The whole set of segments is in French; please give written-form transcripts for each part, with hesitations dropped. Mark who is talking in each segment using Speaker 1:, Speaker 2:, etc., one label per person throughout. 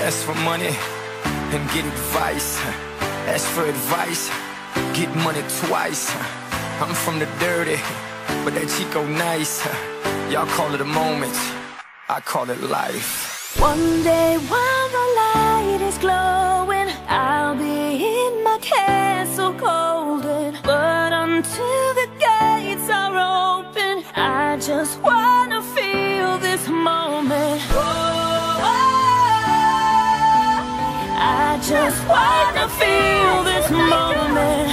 Speaker 1: ask for money and get advice. Ask for advice, get money twice. I'm from the dirty, but that Chico nice. Y'all call it a moment, I call it life.
Speaker 2: One day while the light is glowing, I'll be in my castle golden. But until the gates are open, I just wanna feel this moment. I just wanna feel this moment.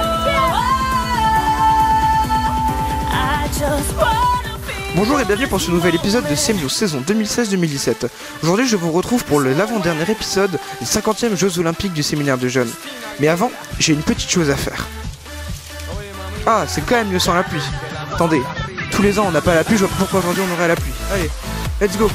Speaker 2: I just wanna feel.
Speaker 3: Bonjour et bienvenue pour ce nouvel épisode de CMU saison 2016-2017. Aujourd'hui je vous retrouve pour l'avant-dernier épisode des 50e Jeux Olympiques du séminaire de jeunes. Mais avant, j'ai une petite chose à faire. Ah, c'est quand même mieux sans la pluie. Attendez, tous les ans on n'a pas la pluie, je vois pas pourquoi aujourd'hui on aurait la pluie. Allez, let's go.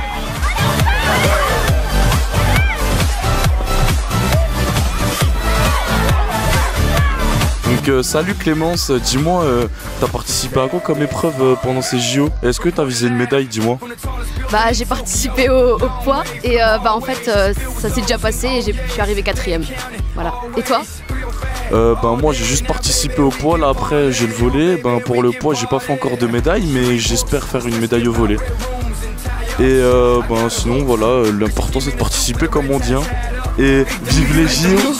Speaker 4: Donc salut Clémence, dis-moi, t'as participé à quoi comme épreuve pendant ces JO? Est-ce que t'as visé une médaille, dis-moi?
Speaker 5: Bah j'ai participé au poids et en fait ça s'est déjà passé et je suis arrivé 4ème. Voilà. Et toi?
Speaker 4: Moi j'ai juste participé au poids, là après j'ai le volley. Pour le poids j'ai pas fait encore de médaille, mais j'espère faire une médaille au volley. Et sinon voilà, l'important c'est de participer comme on dit, hein. Et vive les JO.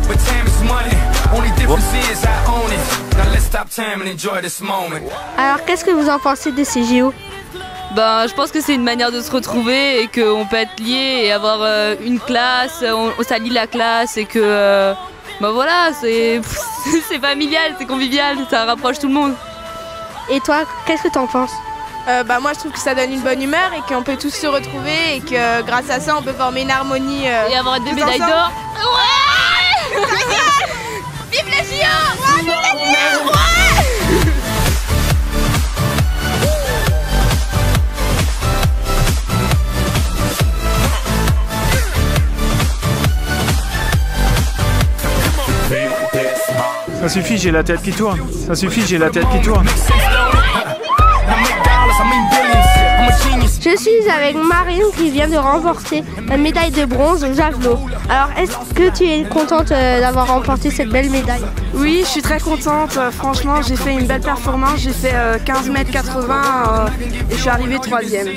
Speaker 6: Alors qu'est-ce que vous en pensez de ces JO?
Speaker 5: Je pense que c'est une manière de se retrouver et qu'on peut être lié et avoir une classe, on s'allie la classe et que voilà, c'est familial, c'est convivial, ça rapproche tout le monde.
Speaker 6: Et toi, qu'est-ce que t'en penses?
Speaker 7: Moi je trouve que ça donne une bonne humeur et qu'on peut tous se retrouver et que grâce à ça on peut former une harmonie
Speaker 5: et avoir des médailles d'or. Ouais. Vive les JO! Ouais, vive les JO! Ouais.
Speaker 8: Ça suffit, j'ai la tête qui tourne. Ça suffit, j'ai la tête qui tourne.
Speaker 6: Je suis avec Marine qui vient de remporter la médaille de bronze au javelot. Alors est-ce que tu es contente d'avoir remporté cette belle médaille?
Speaker 7: Oui, je suis très contente. Franchement, j'ai fait une belle performance. J'ai fait 15,80 m et je suis arrivée 3ème.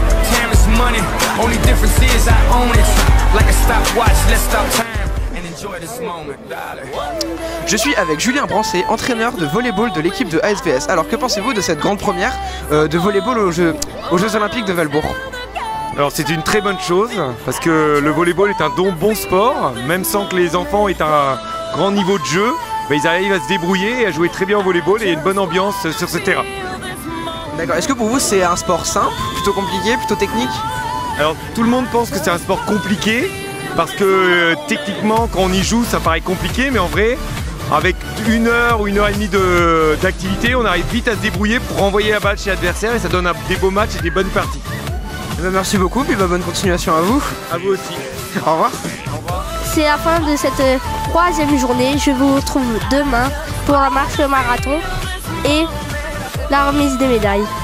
Speaker 3: Je suis avec Julien Brancé, entraîneur de volleyball de l'équipe de ASVS. Alors que pensez-vous de cette grande première de volleyball aux Jeux Olympiques de Valbourg?
Speaker 9: Alors c'est une très bonne chose parce que le volleyball est un bon sport, même sans que les enfants aient un grand niveau de jeu, ils arrivent à se débrouiller et à jouer très bien au volleyball et il y a une bonne ambiance sur ce terrain.
Speaker 3: D'accord, est-ce que pour vous c'est un sport simple, plutôt compliqué, plutôt technique?
Speaker 9: Alors tout le monde pense que c'est un sport compliqué parce que techniquement quand on y joue ça paraît compliqué, mais en vrai avec 1 heure ou 1 heure et demie d'activité on arrive vite à se débrouiller pour renvoyer la balle chez l'adversaire et ça donne des beaux matchs et des bonnes parties.
Speaker 3: Merci beaucoup, puis bonne continuation à vous.
Speaker 9: À vous aussi.
Speaker 3: Au revoir.
Speaker 6: C'est la fin de cette 3e journée. Je vous retrouve demain pour la marche marathon et la remise des médailles.